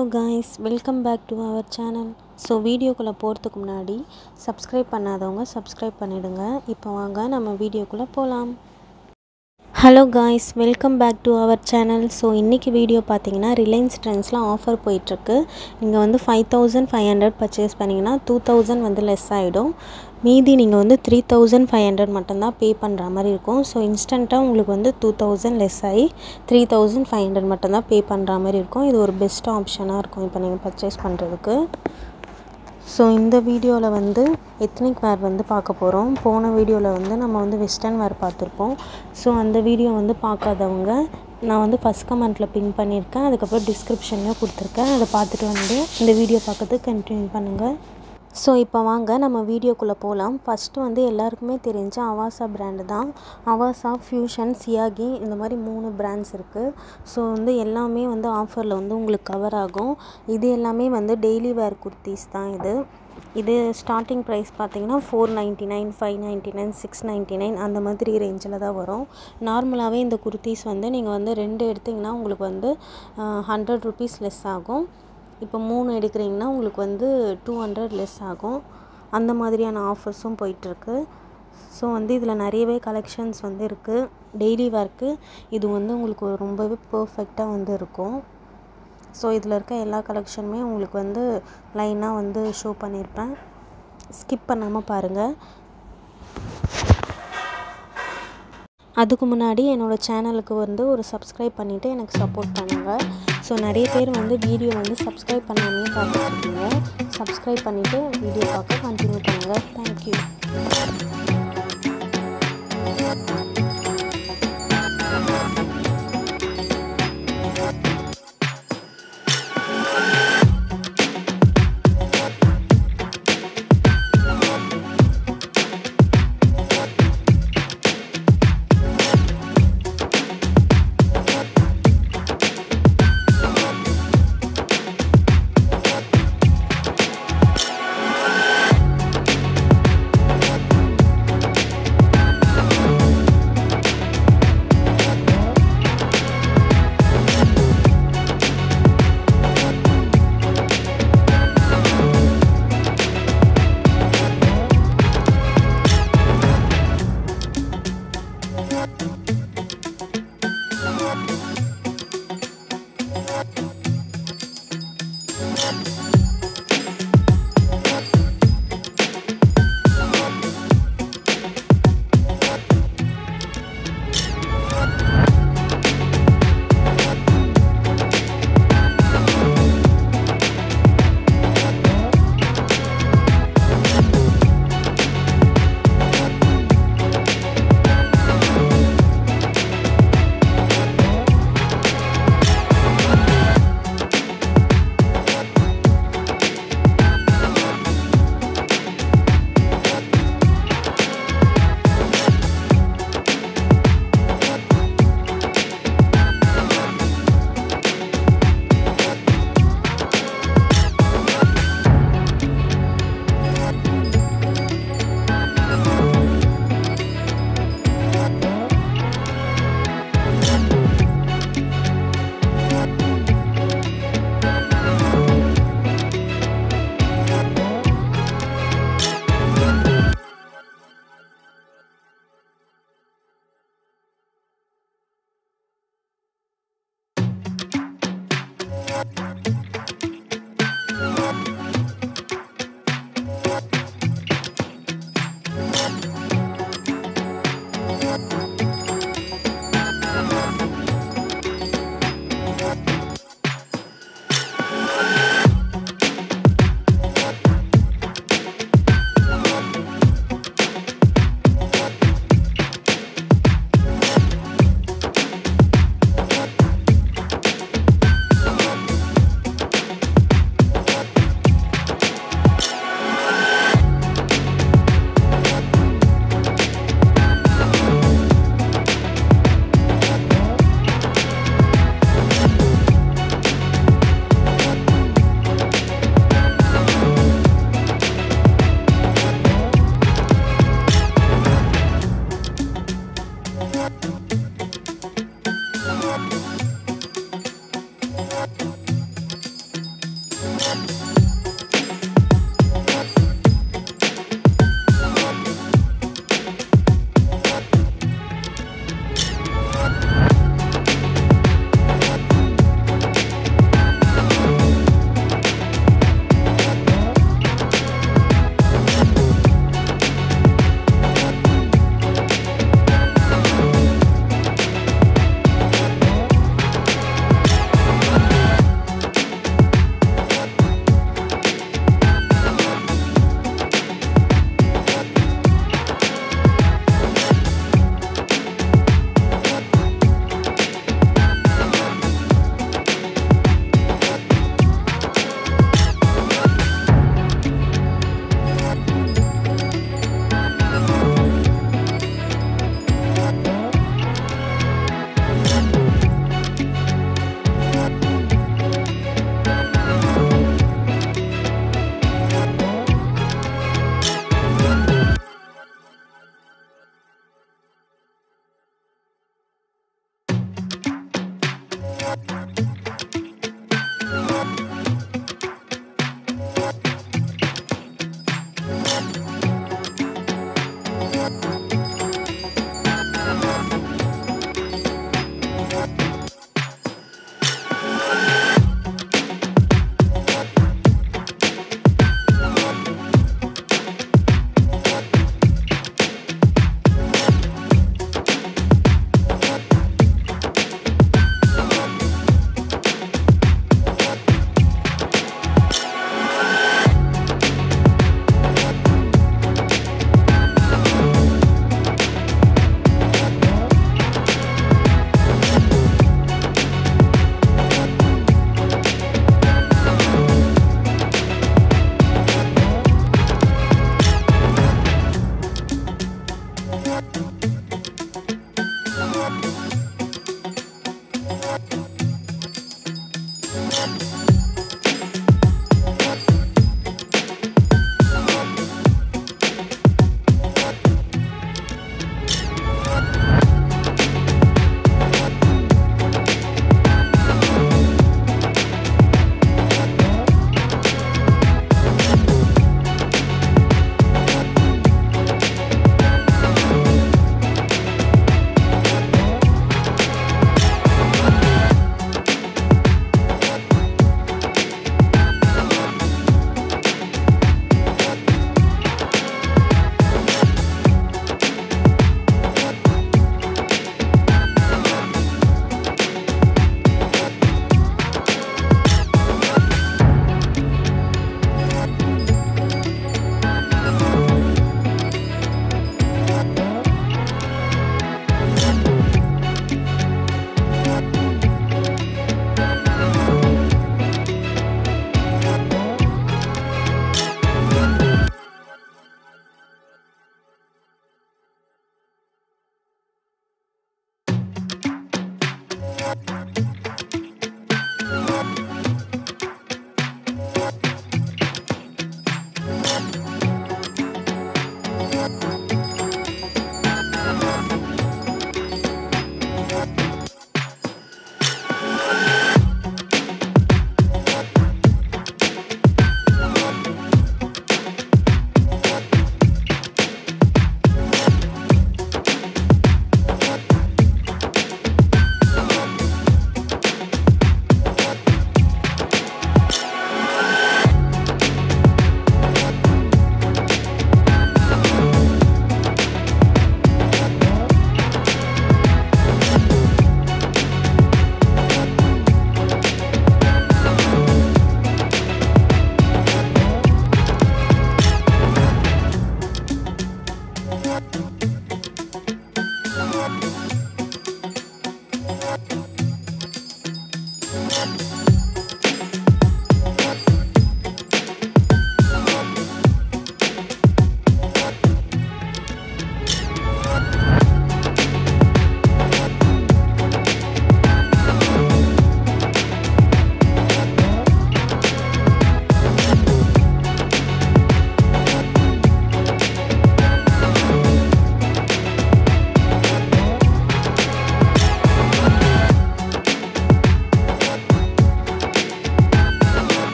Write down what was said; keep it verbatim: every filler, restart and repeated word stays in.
Hello guys, welcome back to our channel. So வீடியோக்குள்ள போறதுக்கு முன்னாடி subscribe பண்ணாதவங்க subscribe பண்ணிடுங்க. இப்போ வாங்க நம்ம வீடியோக்குள்ள போலாம். Hello guys, welcome back to our channel. So இன்னைக்கு வீடியோ பாத்தீங்கன்னா Reliance Trendsல ஆஃபர் போயிட்டு இருக்கு. நீங்க வந்து five thousand five hundred purchase பண்ணீங்கன்னா two thousand வந்து less ஆயிடும். மீதி நீங்க வந்து three thousand five hundred மட்டும் தான் பே பண்ற மாதிரி இருக்கும். சோ இன்ஸ்டன்ட்டா உங்களுக்கு வந்து two thousand less ஆயி three thousand five hundred மட்டும் தான் பே பண்ற மாதிரி இருக்கும். இது ஒரு பெஸ்ட் ஆப்ஷனா இருக்கும் இப்போ நீங்க பர்ச்சேஸ் பண்றதுக்கு. So இந்த வீடியோல வந்து எத்னிக் வேர் வந்து பார்க்க போறோம். போன வீடியோல வந்து நம்ம வந்து வெஸ்டர்ன் வேர் பார்த்திருப்போம். சோ அந்த வீடியோ வந்து பார்க்காதவங்க நான் வந்து ஃபர்ஸ்ட் கமெண்ட்ல பின் பண்ணிருக்கேன். அதுக்கு அப்புறம் டிஸ்கிரிப்ஷன்லயும் கொடுத்திருக்கேன். அத பார்த்துட்டு வந்து இந்த வீடியோ பார்க்கிறது கண்டினியூ பண்ணுங்க. சோ இப்போ வாங்க நம்ம வீடியோக்குள்ள போலாம். ஃபர்ஸ்ட் வந்து எல்லாருக்குமே தெரிஞ்ச அவாசா பிராண்ட் தான். அவாசா, ஃபியூஷன், சியாகி இந்த மாதிரி மூணு பிராண்ட்ஸ் இருக்கு. சோ வந்து எல்லாமே வந்து ஆஃபர்ல வந்து உங்களுக்கு கவர் ஆகும். இது எல்லாமே வந்து டெய்லி வேர் குர்தீஸ் தான் இது. இது ஸ்டார்டிங் பிரைஸ் பாத்தீங்கன்னா four ninety-nine, five ninety-nine, six ninety-nine அந்த மாதிரி ரேஞ்சில தான் வரும். நார்மலாவே இந்த குர்தீஸ் வந்து நீங்க வந்து ரெண்டு எடுத்தீங்கன்னா உங்களுக்கு வந்து one hundred rupees லெஸ் ஆகும். இப்போ மூணு எடுக்கறீங்கன்னா உங்களுக்கு வந்து two hundred லெஸ் ஆகும். அந்த மாதிரியான ஆஃபர்ஸும் போயிட்டு இருக்கு. சோ வந்து இதுல நிறையவே கலெக்ஷன்ஸ் வந்து இருக்கு. டெய்லி வேர்க்கு இது வந்து உங்களுக்கு ரொம்பவே பெர்ஃபெக்ட்டா வந்து இருக்கும். சோ இதுல இருக்க எல்லா கலெக்ஷனுமே உங்களுக்கு வந்து லைனா வந்து ஷோ பண்ணிருப்பேன். ஸ்கிப் பண்ணாம பாருங்க. அதுக்கு முன்னாடி என்னோட சேனலுக்கு வந்து ஒரு subscribe பண்ணிட்டு எனக்கு சப்போர்ட் பண்ணுங்க. சோ நிறைய பேர் வந்து வீடியோ வந்து subscribe பண்ணாமயே பார்த்துட்டு இருக்கீங்க. subscribe பண்ணிட்டு வீடியோ பார்க்க கண்டினியூ பண்ணுங்க. Thank you. We'll be right back.